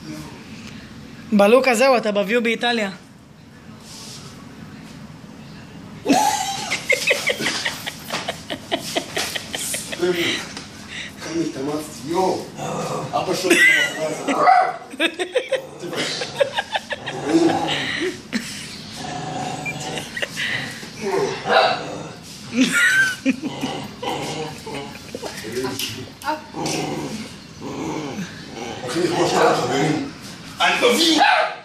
בלוק הזהו, אתה בביו באיטליה. כמה התאמצתי, יו! אבא שואל את המחרה הולכים לכבוש את החברים. אני מביא!